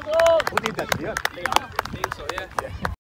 Who did that? Yeah. I think so, yeah.